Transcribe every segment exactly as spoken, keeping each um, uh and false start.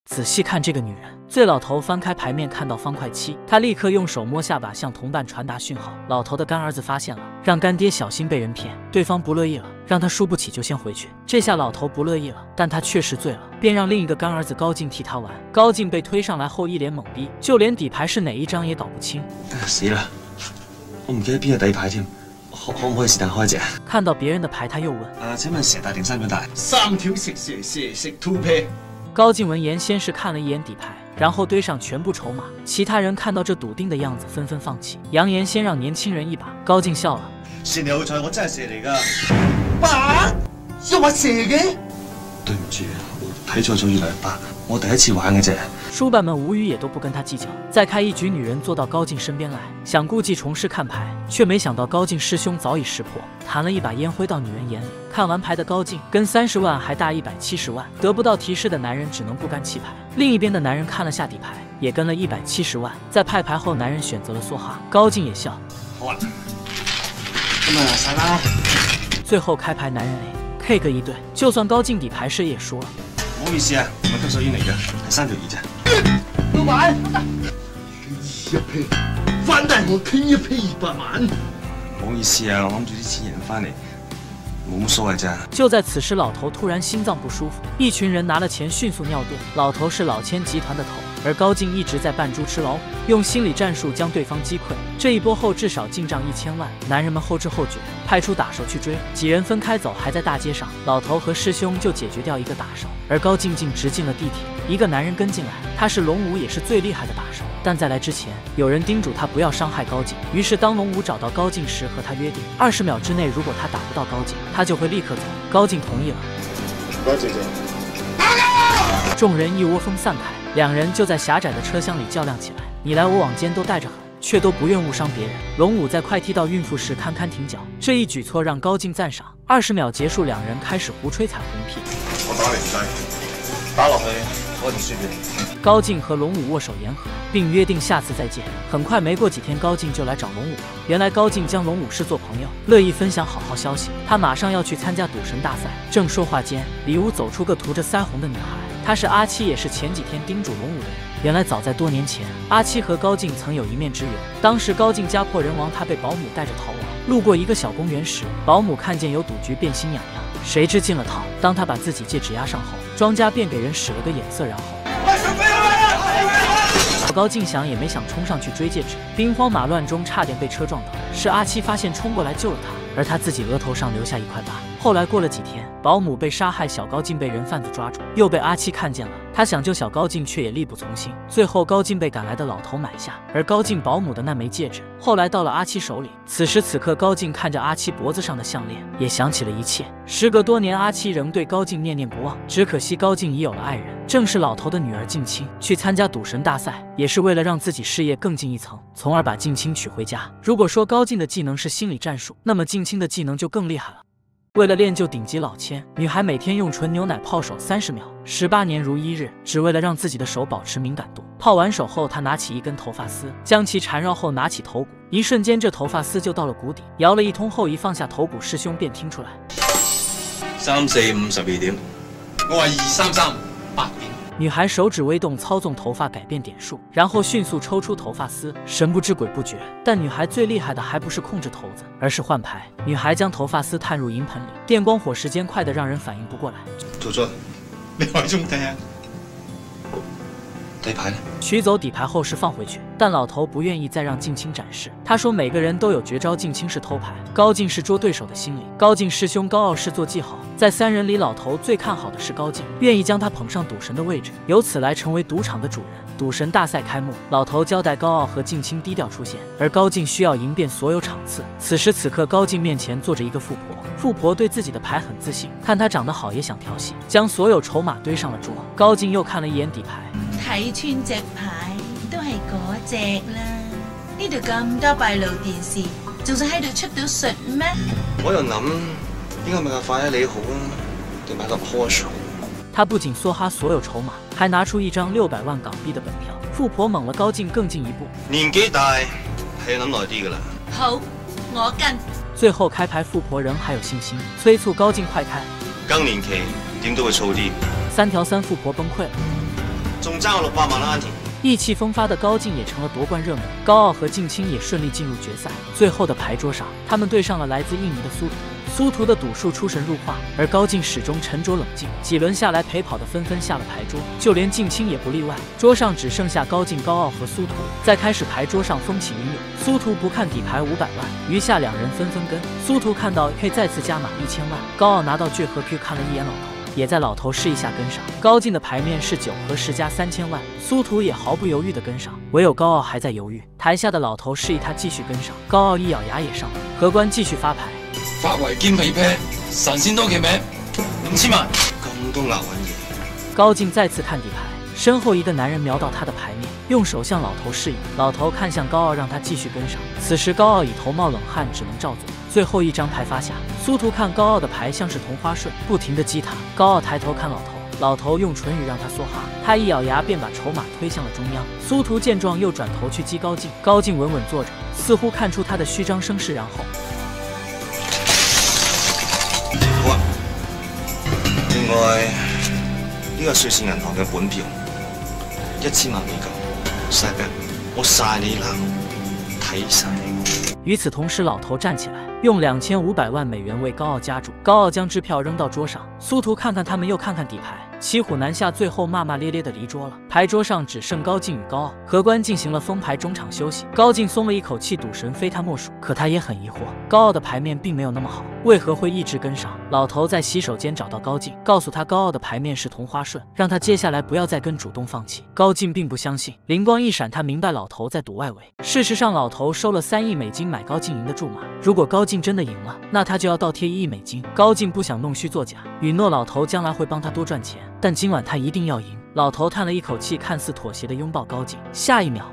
仔细看这个女人。醉老头翻开牌面，看到方块七，他立刻用手摸下巴，向同伴传达讯号。老头的干儿子发现了，让干爹小心被人骗。对方不乐意了，让他输不起就先回去。这下老头不乐意了，但他确实醉了，便让另一个干儿子高进替他玩。高进被推上来后一脸懵逼，就连底牌是哪一張也搞不清。 死啦！我唔記得邊個底牌添，可可唔可以是但開隻？ 看到別人的牌，他又問： 啊，請問蛇大定三腳大？ 三條食蛇，蛇食 two pair。 高进闻言，先是看了一眼底牌，然后堆上全部筹码。其他人看到这笃定的样子，纷纷放弃，扬言先让年轻人一把。高进笑了： 算你好彩，我真係蛇嚟㗎。把又話蛇嘅？ 對唔住，睇錯咗以兩把，我第一次玩嘅啫。 书伴们无语，也都不跟他计较。再开一局，女人坐到高进身边来，想故技重施看牌，却没想到高进师兄早已识破，弹了一把烟灰到女人眼里。看完牌的高进跟三十万还大一百七十万，得不到提示的男人只能不甘弃牌。另一边的男人看了下底牌，也跟了一百七十万。在派牌后，男人选择了梭哈，高进也笑。 好啊，咁啊散啦。 最后开牌，男人 A K 个一对，就算高进底牌谁也输了。 唔好意思啊，唔係急手煙嚟嘅，係三條二啫。 老闆，一批，翻大我傾一批二百萬。 唔好意思啊，我諗住啲錢贏翻嚟，冇乜所謂咋。 就在此時，老頭突然心臟不舒服，一群人拿了錢迅速尿遁。老頭是老千集團的頭，而高進一直在扮豬吃老虎，用心理戰術將對方擊潰。這一波後至少進賬一千萬，男人們後知後覺，派出打手去追，幾人分開走，還在大街上，老頭和師兄就解決掉一個打手，而高進進直進了地鐵。一個男人跟進來，他是龍武，也是最厲害的打手。但在來之前，有人叮囑他不要傷害高進。於是當龍武找到高進時，和他約定，二十秒之內如果他打不到高進，他就會立刻走。高進同意了。 多謝謝。 眾人一窩蜂散開，兩人就在狹窄的車廂裡較量起來，你來我往間都帶着狠，卻都不願誤傷別人。龍武在快踢到孕婦時堪堪停腳，這一舉措讓高進讚賞。二十秒結束，兩人開始胡吹彩虹屁。 我打你唔低，打落去我就輸你。 高進和龍武握手言和，並約定下次再見。很快沒過幾天，高進就來找龍武了。原來高進將龍武視作朋友，樂意分享好好消息。他馬上要去參加賭神大賽。正說話間，裡屋走出個塗着腮紅的女孩，她是阿七，也是前幾天叮囑龍武的人。原來早在多年前，阿七和高進曾有一面之緣。當時高進家破人亡，他被保姆帶着逃亡。路過一個小公園時，保姆看見有賭局，便心癢癢，誰知進了套。當他把自己戒指壓上後，莊家便給人使了個眼色，然後高進想也沒想衝上去追戒指，兵荒馬亂中差點被車撞倒。是阿七發現衝過來救了他，而他自己額頭上留下一塊疤。後來過了幾天，保姆被殺害，小高進被人販子抓住，又被阿七看見了。他想救小高進，卻也力不從心。最後高進被趕來的老頭買下，而高進保姆的那枚戒指後來到了阿七手裡。此時此刻，高進看着阿七脖子上的項鏈，也想起了一切。時隔多年，阿七仍對高進念念不忘，只可惜高進已有了愛人，正是老頭的女兒靜清。去參加賭神大賽，也是為了讓自己事業更進一層，從而把靜清娶回家。如果說高進的技能是心理戰術，那麼靜清的技能就更厲害了。為了練就頂級老千，女孩每天用純牛奶泡手三十秒，十八年如一日，只為了讓自己的手保持敏感度。泡完手後，她拿起一根頭髮絲，將其纏繞後拿起頭骨，一瞬間這頭髮絲就到了谷底。搖了一通後，一放下頭骨，師兄便聽出來三四五十二點， 我話二三三八點。 女孩手指微動，操縱頭髮改變點數，然後迅速抽出頭髮絲，神不知鬼不覺。但女孩最厲害的還不是控制頭子，而是換牌。女孩將頭髮絲探入銀盆裡，電光火時間快得讓人反應不過來。 做咗，你開中睇啊！ 底牌呢？ 取走底牌後是放回去，但老頭不願意再讓靜清展示。他說每個人都有絕招，靜清是偷牌，高進是捉對手的心理。高進師兄高傲是做記號，在三人裡老頭最看好的是高進，願意將他捧上賭神的位置，由此來成為賭場的主人。賭神大賽開幕，老頭交代高傲和靜清低調出現，而高進需要贏遍所有場次。此時此刻，高進面前坐着一個富婆，富婆對自己的牌很自信，看他長得好也想調戲，將所有籌碼堆上了桌。高進又看了一眼底牌， 睇穿隻牌都係嗰隻啦，呢度咁多閉路電視，仲想喺度出到術咩？ 我又諗應該買架快你好啊，定買架 Porsche。 他不僅梭哈所有籌碼，還拿出一張六百萬港幣的本票。富婆猛了高進更進一步， 年紀大係要諗耐啲噶啦。 好，我跟。 最後開牌，富婆仍還有信心，催促高進快開。 更年期點都會燥啲。 三條三，富婆崩潰了。 仲爭我六百萬啦 ，Auntie。 意氣風發的高進也成了奪冠熱門，高傲和靜清也順利進入決賽。最後的牌桌上，他們對上了來自印尼的蘇圖。蘇圖的賭術出神入化，而高進始終沉着冷靜。幾輪下來，陪跑的紛紛下了牌桌，就連靜清也不例外。桌上只剩下高進、高傲和蘇圖。在開始牌桌上風起雲湧，蘇圖不看底牌五百萬，餘下兩人紛紛跟。蘇圖看到 K 再次加碼一千萬，高傲拿到聚合 Q 看了一眼老頭。也在老頭示意下跟上。高進的牌面是九和十加三千萬，蘇圖也毫不猶豫地跟上，唯有高傲還在猶豫。台下的老頭示意他繼續跟上，高傲一咬牙也上了。荷官繼續發牌， 發圍兼尾啤，神仙多期名五千萬， 咁多押韻嘢。 高進再次看底牌，身後一個男人瞄到他的牌面，用手向老頭示意。老頭看向高傲，讓他繼續跟上。此時高傲已頭冒冷汗，只能照做。最後一張牌發下，蘇圖看高傲的牌像是同花順，不停地擊他。高傲抬頭看老頭，老頭用唇語讓他梭哈，他一咬牙便把籌碼推向了中央。蘇圖見狀又轉頭去擊高進，高進穩穩坐着，似乎看出他的虛張聲勢，然後好啊，另外呢個瑞士銀行嘅本票一千萬美金，晒俾我晒你啦，睇晒你。 與此同時，老頭站起來，用兩千五百萬美元為高傲加注。高傲將支票扔到桌上，蘇圖看看他們，又看看底牌，騎虎難下，最後罵罵咧咧的離桌了。牌桌上只剩高進與高傲。荷官進行了封牌中場休息，高進鬆了一口氣，賭神非他莫屬。可他也很疑惑，高傲的牌面並沒有那麼好，為何會一直跟上？老頭在洗手間找到高進，告訴他高傲的牌面是同花順，讓他接下來不要再跟，主動放棄。高進並不相信，靈光一閃，他明白老頭在賭外圍。事實上，老頭收了三億美金買高進贏的注碼，如果高進真的贏了，那他就要倒貼一億美金。高進不想弄虛作假，允諾老頭將來會幫他多賺錢，但今晚他一定要贏。老頭嘆了一口氣，看似妥協的擁抱高進，下一秒，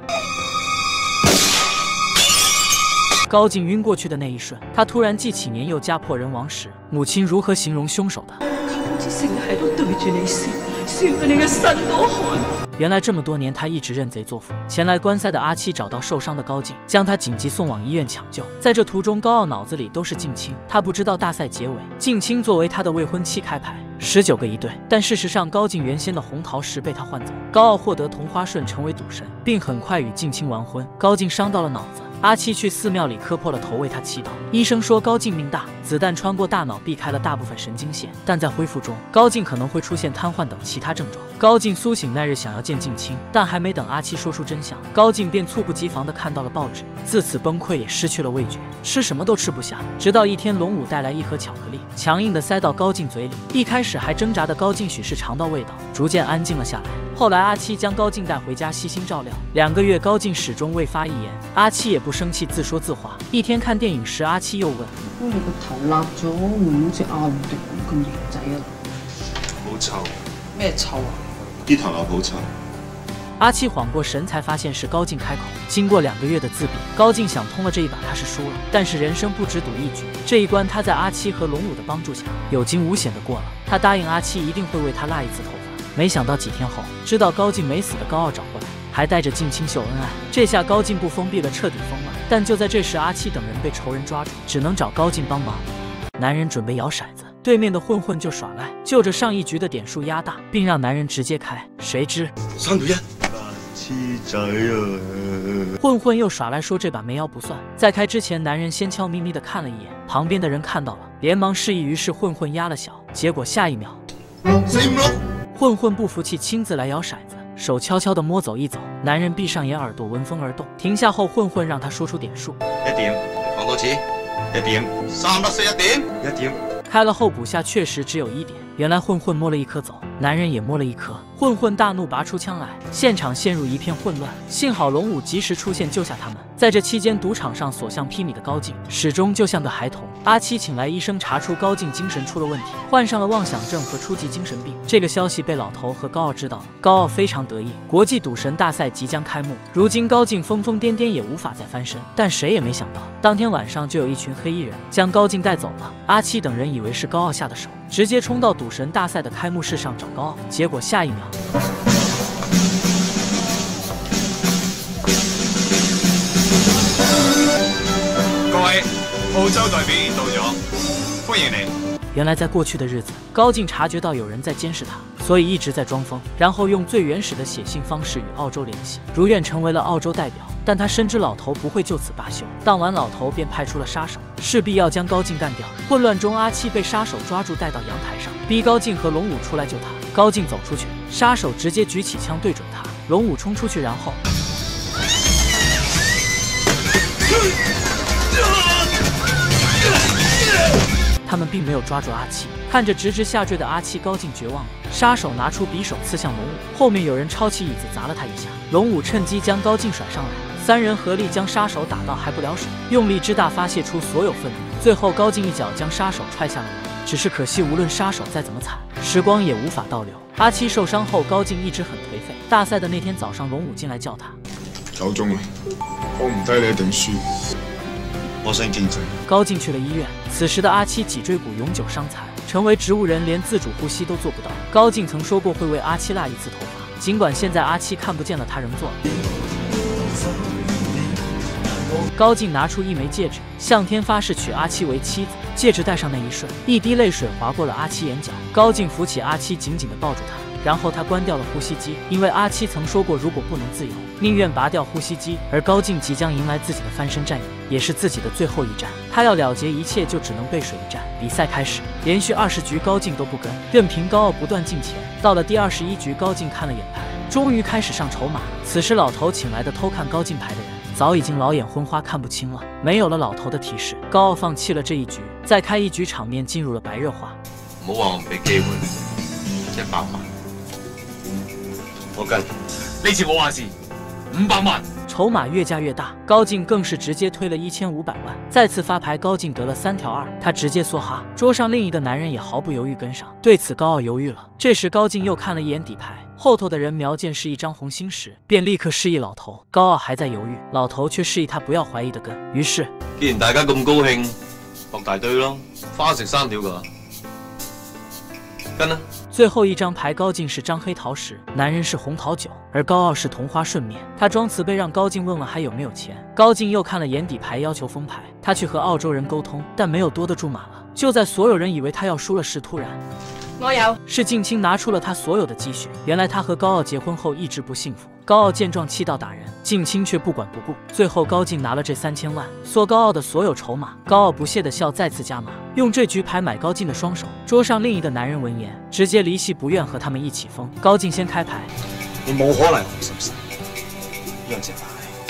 高進暈過去的那一瞬，他突然記起年幼家破人亡時，母親如何形容兇手的。 成日喺度對住你笑，笑到你嘅身都寒。 原來這麼多年，他一直認賊作父。前來觀賽的阿七找到受傷的高進，將他緊急送往醫院搶救。在這途中，高傲腦子裡都是靜清，他不知道大賽結尾，靜清作為他的未婚妻開牌，十九個一對。但事實上，高進原先的紅桃十被他換走。高傲獲得同花順，成為賭神，並很快與靜清完婚。高進傷到了腦子。阿七去寺廟裡磕破了頭為他祈禱，醫生說高進命大，子彈穿過大腦避開了大部分神經線，但在恢復中，高進可能會出現癱瘓等其他症狀。高進甦醒那日想要見靜清，但還沒等阿七說出真相，高進便猝不及防地看到了報紙，自此崩潰也失去了味覺，吃什麼都吃不下。直到一天龍武帶來一盒巧克力，強硬地塞到高進嘴裡，一開始還掙扎的高進許是嘗到味道，逐漸安靜了下來。後來阿七將高進帶回家細心照料，兩個月高進始終未發一言，阿七也不生氣，自說自話。一天看電影時，阿七又問： 你個頭立咗，會唔會好似阿胡迪咁型仔啊？ 好臭！ 咩臭啊？ 啲頭立好臭。 阿七緩過神，才發現是高進開口。經過兩個月的自閉，高進想通了，這一把他是輸了。但是人生不只賭一局，這一關他在阿七和龍武的幫助下，有驚無險的過了。他答應阿七一定會為他蠟一次頭髮。沒想到幾天後，知道高進沒死的高傲找過來，還帶着靜清秀恩愛。這下高進不封閉了，徹底瘋了。但就在這時，阿七等人被仇人抓住，只能找高進幫忙。男人準備搖骰子，對面的混混就耍賴，就着上一局的點數壓大，並讓男人直接開。誰知三對一，黐仔啊！ 混混又耍賴說這把沒搖不算。在開之前，男人先悄咪咪地看了一眼，旁邊的人看到了，連忙示意，於是混混壓了小，結果下一秒， 四五六。 混混不服氣，親自來搖骰子，手悄悄地摸走一走。男人閉上眼，耳朵聞風而動。停下後，混混讓他說出點數。 一點，講多次。一點，三得四一點。一點。 開了後補下，確實只有一點。原來混混摸了一顆走，男人也摸了一顆。混混大怒，拔出槍來，現場陷入一片混亂。幸好龍武及時出現救下他們。在這期間，賭場上所向披靡的高進始終就像個孩童。阿七請來醫生，查出高進精神出了問題，患上了妄想症和初級精神病。這個消息被老頭和高傲知道了，高傲非常得意。國際賭神大賽即將開幕，如今高進瘋瘋癲癲也無法再翻身。但誰也沒想到，當天晚上就有一群黑衣人將高進帶走了。阿七等人以為是高傲下的手，直接衝到賭神大賽的開幕式上找高傲，結果下一秒， 各位澳洲代表到咗，歡迎你。 原來在過去的日子，高進察覺到有人在監視他， 所以一直在装疯，然后用最原始的写信方式与澳洲联系，如愿成为了澳洲代表。但他深知老头不会就此罢休，当晚老头便派出了杀手，势必要将高进干掉。混乱中，阿七被杀手抓住，带到阳台上，逼高进和龙武出来救他。高进走出去，杀手直接举起枪对准他，龙武冲出去，然后他们并没有抓住阿七。看着直直下坠的阿七，高进绝望了。杀手拿出匕首刺向龙武，后面有人抄起椅子砸了他一下，龙武趁机将高进甩上来，三人合力将杀手打到还不了手，用力之大发泄出所有愤怒。最后高进一脚将杀手踹下了门，只是可惜无论杀手再怎么惨，时光也无法倒流。阿七受伤后，高进一直很颓废。大赛的那天早上，龙武进来叫他， 夠鐘啦，我唔低你一定輸。 我想見證。 高進去了醫院，此時的阿七脊椎骨永久傷殘，成為植物人，連自主呼吸都做不到。高進曾說過會為阿七蠟一次頭髮，儘管現在阿七看不見了，他仍做了。高進拿出一枚戒指，向天發誓娶阿七為妻子。戒指戴上那一瞬，一滴淚水劃過了阿七眼角。高進扶起阿七，緊緊地抱住他，然後他關掉了呼吸機，因為阿七曾說過，如果不能自由，寧願拔掉呼吸機。而高進即將迎來自己的翻身戰役，也是自己的最後一戰。他要了結一切，就只能背水一戰。比賽開始，連續二十局高進都不跟，任憑高傲不斷進前。到了第二十一局，高進看了眼牌，終於開始上籌碼。此時老頭請來的偷看高進牌的人，早已經老眼昏花，看不清了。沒有了老頭的提示，高傲放棄了這一局。再開一局，場面進入了白熱化。 唔好話我唔俾機會，一百萬，我跟。 呢次我話事，五百萬。 筹碼越加越大，高進更是直接推了一千五百萬。再次發牌，高進得了三條二，他直接梭哈。桌上另一個男人也毫不猶豫跟上，對此高傲猶豫了。這時高進又看了一眼底牌，後頭的人瞄見是一張紅心十，便立刻示意老頭。高傲還在猶豫，老頭卻示意他不要懷疑的跟。於是， 既然大家咁高興，博大堆咯，花食三條㗎，跟啦。 最後一張牌，高進是張黑桃十，男人是紅桃九，而高傲是同花順面。他裝慈悲讓高進問了還有沒有錢，高進又看了眼底牌，要求封牌。他去和澳洲人溝通，但沒有多得住碼了。就在所有人以為他要輸了時，突然我有是靜清拿出了他所有的積蓄。原來他和高傲結婚後一直不幸福，高傲見狀氣到打人，靜清卻不管不顧。最後高進拿了這三千萬，索高傲的所有籌碼。高傲不屑的笑，再次加碼，用這局牌買高進的雙手。桌上另一個男人聞言，直接離席，不願和他們一起封。高進先開牌， 你冇可能紅心十，讓隻牌。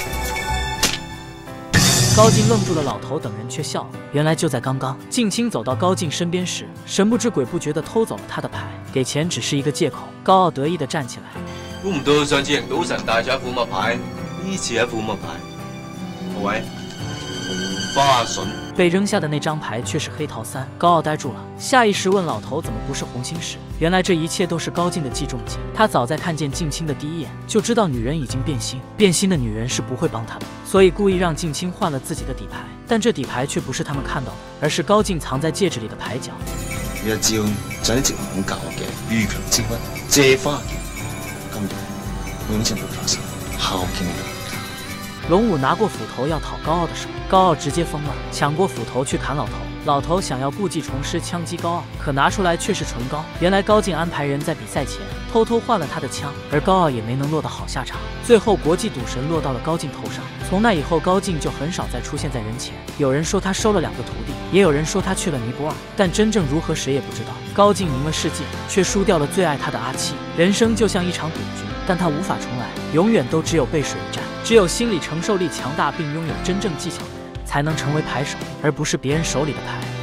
高進愣住了，老頭等人卻笑了。原來就在剛剛，靜清走到高進身邊時，神不知鬼不覺地偷走了他的牌，給錢只是一個借口。高傲得意地站起來， 估唔到上次贏賭神帶咗一副乜牌，呢次係一副乜牌？各位，花筍。 被扔下的那張牌卻是黑桃三，高傲呆住了，下意識問老頭怎麼不是紅心十？原來這一切都是高進的計中計。他早在看見靜清的第一眼就知道女人已經變心，變心的女人是不會幫他的，所以故意讓靜清換了自己的底牌。但這底牌卻不是他們看到的，而是高進藏在戒指裡的牌角。 呢一招就一直唔教我嘅遇強之屈，借花今日永遠會發生，孝敬你。 龍武拿過斧頭要討高傲的手，高傲直接瘋了，搶過斧頭去砍老頭。老頭想要故技重施槍擊高傲，可拿出來卻是唇膏。原來高進安排人在比賽前偷偷換了他的槍，而高傲也沒能落到好下場。最後國際賭神落到了高進頭上，從那以後高進就很少再出現在人前。有人說他收了兩個徒弟，也有人說他去了尼泊爾，但真正如何誰也不知道。高進贏了世界，卻輸掉了最愛他的阿七。人生就像一場賭局，但他無法重來，永遠都只有背水一戰。只有心理承受力強大並擁有真正技巧的人，才能成為牌手，而不是別人手裡的牌。